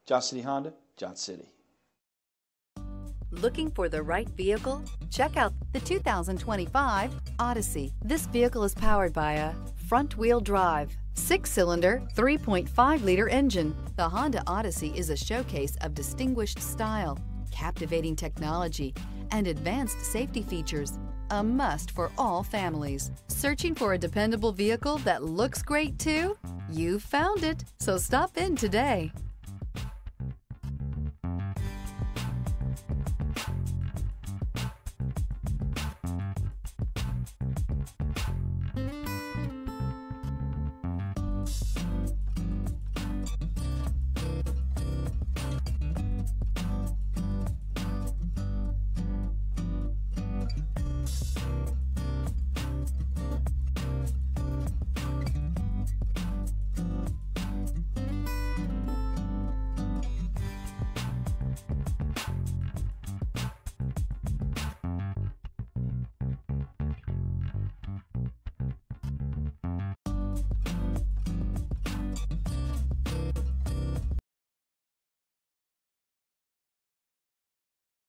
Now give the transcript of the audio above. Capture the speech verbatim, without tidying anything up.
Johnson City Honda, Johnson City. Looking for the right vehicle? Check out the two thousand twenty-five Odyssey. This vehicle is powered by a front-wheel drive, six-cylinder, three point five liter engine. The Honda Odyssey is a showcase of distinguished style, captivating technology, and advanced safety features. A must for all families. Searching for a dependable vehicle that looks great too? You've found it, so stop in today.